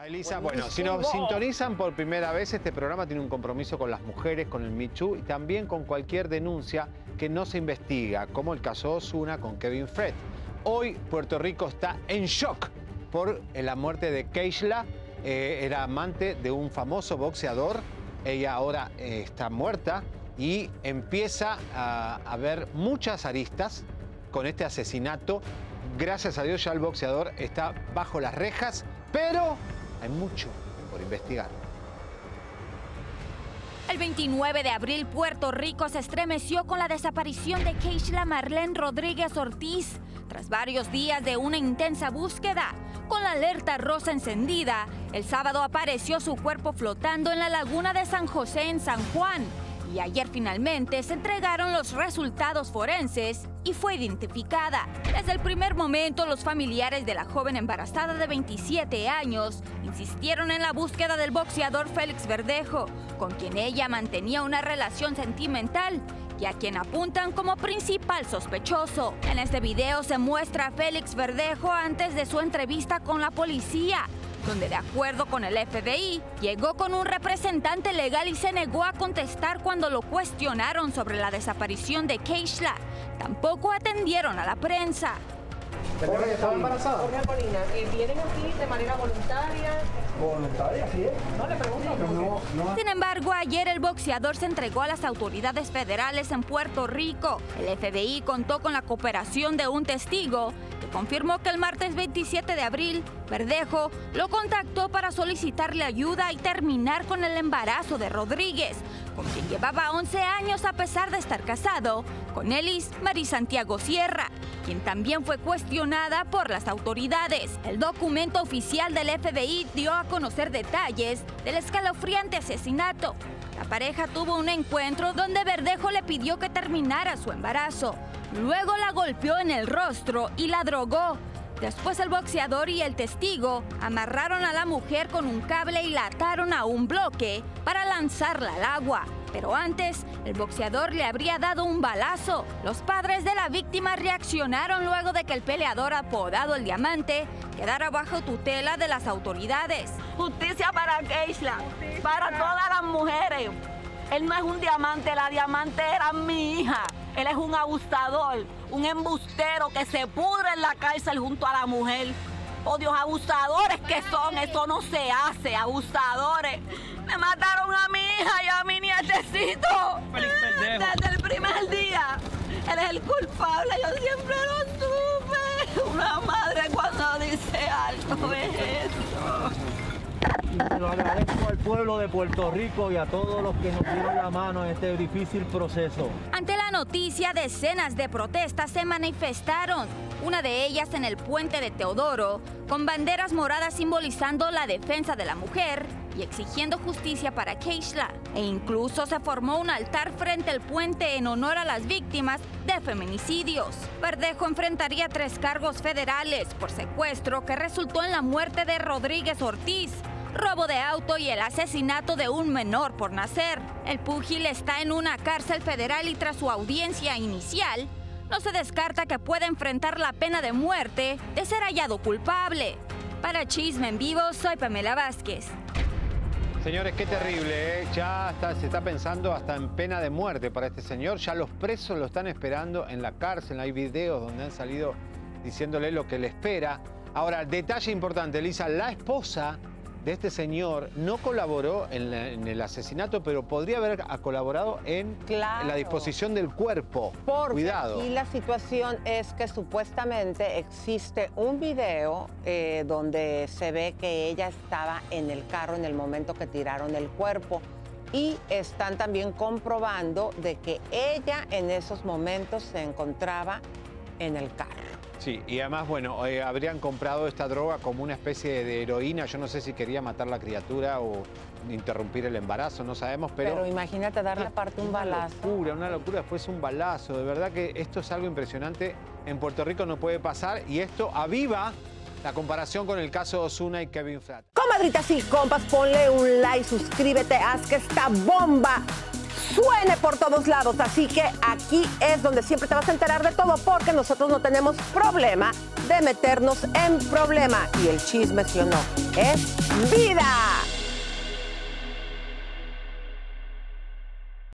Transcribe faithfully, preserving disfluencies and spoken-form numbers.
Elisa, bueno, si nos sintonizan por primera vez, este programa tiene un compromiso con las mujeres, con el Me Too y también con cualquier denuncia que no se investiga, como el caso Ozuna con Kevin Fred. Hoy Puerto Rico está en shock por la muerte de Keishla, eh, era amante de un famoso boxeador, ella ahora eh, está muerta y empieza a haber muchas aristas con este asesinato. Gracias a Dios ya el boxeador está bajo las rejas, pero hay mucho por investigar. El veintinueve de abril, Puerto Rico se estremeció con la desaparición de Keishla Marlene Rodríguez Ortiz. Tras varios días de una intensa búsqueda, con la alerta rosa encendida, el sábado apareció su cuerpo flotando en la laguna de San José en San Juan. Y ayer finalmente se entregaron los resultados forenses y fue identificada. Desde el primer momento, los familiares de la joven embarazada de veintisiete años insistieron en la búsqueda del boxeador Félix Verdejo, con quien ella mantenía una relación sentimental y a quien apuntan como principal sospechoso. En este video se muestra a Félix Verdejo antes de su entrevista con la policía, donde de acuerdo con el F B I, llegó con un representante legal y se negó a contestar cuando lo cuestionaron sobre la desaparición de Keishla. Tampoco atendieron a la prensa. Jorge, ¿estaba embarazada? Jorge Colina, eh, ¿vienen aquí de manera voluntaria? ¿Voluntaria? Sí es. No le pregunto. No, no. Sin embargo, ayer el boxeador se entregó a las autoridades federales en Puerto Rico. El F B I contó con la cooperación de un testigo que confirmó que el martes veintisiete de abril, Verdejo lo contactó para solicitarle ayuda y terminar con el embarazo de Rodríguez, con quien llevaba once años a pesar de estar casado con Elis Marie Santiago Sierra, quien también fue cuestionada por las autoridades. El documento oficial del F B I dio a conocer detalles del escalofriante asesinato. La pareja tuvo un encuentro donde Verdejo le pidió que terminara su embarazo. Luego la golpeó en el rostro y la drogó. Después el boxeador y el testigo amarraron a la mujer con un cable y la ataron a un bloque para lanzarla al agua. Pero antes, el boxeador le habría dado un balazo. Los padres de la víctima reaccionaron luego de que el peleador apodado El Diamante quedara bajo tutela de las autoridades. Justicia para Keishla, para todas las mujeres. Él no es un diamante, la diamante era mi hija. Él es un abusador, un embustero que se pudre en la cárcel junto a la mujer. Oh Dios, abusadores que son, eso no se hace, abusadores. Me mataron a mi hija y a mi nietecito. Desde el primer día. Él es el culpable, yo siempre lo supe. Una madre cuando dice algo es eso. Se lo agradezco al pueblo de Puerto Rico y a todos los que nos dieron la mano en este difícil proceso. Ante la noticia, decenas de protestas se manifestaron, una de ellas en el puente de Teodoro, con banderas moradas simbolizando la defensa de la mujer y exigiendo justicia para Keishla. E incluso se formó un altar frente al puente en honor a las víctimas de feminicidios. Verdejo enfrentaría tres cargos federales por secuestro que resultó en la muerte de Rodríguez Ortiz, robo de auto y el asesinato de un menor por nacer. El púgil está en una cárcel federal y tras su audiencia inicial, no se descarta que pueda enfrentar la pena de muerte de ser hallado culpable. Para Chisme en Vivo, soy Pamela Vázquez. Señores, qué terrible, ¿eh? Ya está, se está pensando hasta en pena de muerte para este señor. Ya los presos lo están esperando en la cárcel. Hay videos donde han salido diciéndole lo que le espera. Ahora, detalle importante, Elisa, la esposa de este señor no colaboró en, la, en el asesinato, pero podría haber colaborado en, claro. en la disposición del cuerpo. Porque Cuidado. aquí la situación es que supuestamente existe un video eh, donde se ve que ella estaba en el carro en el momento que tiraron el cuerpo y están también comprobando de que ella en esos momentos se encontraba en el carro. Sí, y además, bueno, eh, habrían comprado esta droga como una especie de heroína. Yo no sé si quería matar a la criatura o interrumpir el embarazo, no sabemos, pero... Pero imagínate darle aparte un balazo. Una locura, una locura, después un balazo. De verdad que esto es algo impresionante. En Puerto Rico no puede pasar y esto aviva la comparación con el caso Ozuna y Kevin Fred. Comadritas y compas, ponle un like, suscríbete, haz que esta bomba suene por todos lados. Así que aquí es donde siempre te vas a enterar de todo, porque nosotros no tenemos problema de meternos en problema. Y el chisme, sí o no, es vida.